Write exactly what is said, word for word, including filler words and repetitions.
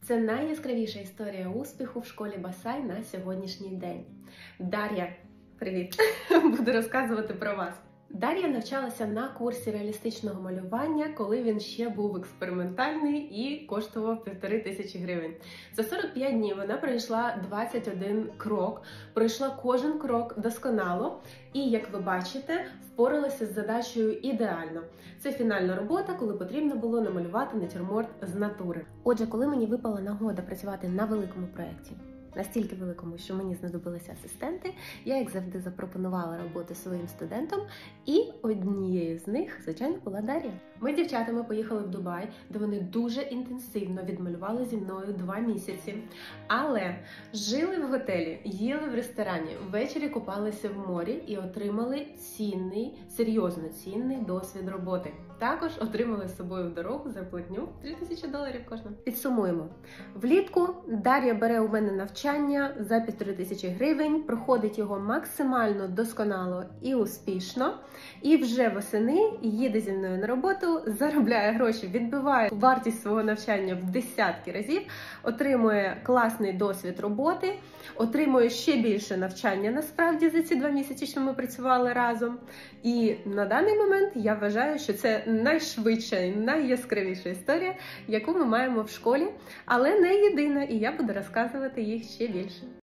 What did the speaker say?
Це найяскравіша історія успіху в школі Басай на сьогоднішній день. Дар'я, привіт! Буду розказувати про вас. Дар'я навчалася на курсі реалістичного малювання, коли він ще був експериментальний і коштував півтори тисячі гривень. За сорок п'ять днів вона пройшла двадцять один крок, пройшла кожен крок досконало і, як ви бачите, впоралася з задачею ідеально. Це фінальна робота, коли потрібно було намалювати натюрморт з натури. Отже, коли мені випала нагода працювати на великому проєкті, настільки великому, що мені знадобилися асистенти, я, як завжди, запропонувала роботу своїм студентам, і однією з них, звичайно, була Дар'я. Ми з дівчатами поїхали в Дубай, де вони дуже інтенсивно відмалювали зі мною два місяці. Але жили в готелі, їли в ресторані, ввечері купалися в морі і отримали цінний, серйозно цінний досвід роботи. Також отримали з собою в дорогу зарплатню три тисячі доларів кожна. Підсумуємо. Влітку Дар'я бере у мене навчання за півтори тисячі гривень, проходить його максимально досконало і успішно. І вже восени їде зі мною на роботу, заробляє гроші, відбиває вартість свого навчання в десятки разів, отримує класний досвід роботи, отримує ще більше навчання насправді за ці два місяці, що ми працювали разом. І на даний момент я вважаю, що це найшвидша і найяскравіша історія, яку ми маємо в школі, але не єдина, і я буду розказувати їх ще більше.